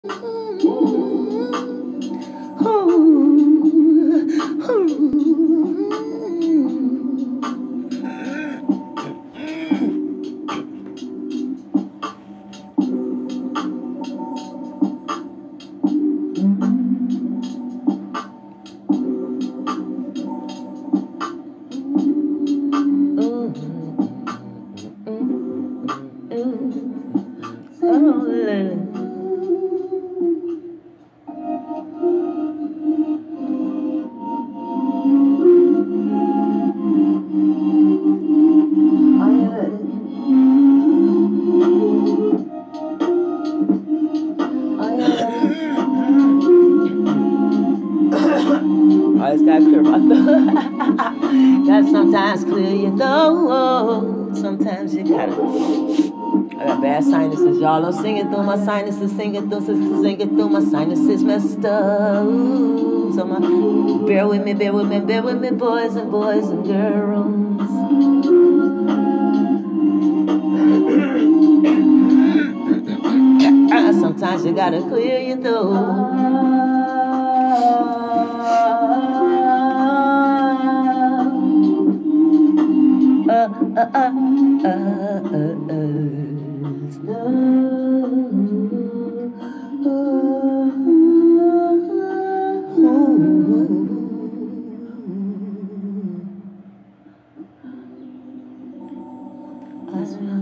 I just gotta clear my throat. Gotta sometimes clear your throat. Sometimes you gotta. I got bad sinuses, y'all. I'm singing through my sinuses, singing through my sinuses messed up. Ooh, so bear with me, boys and girls. Sometimes you gotta clear your throat. I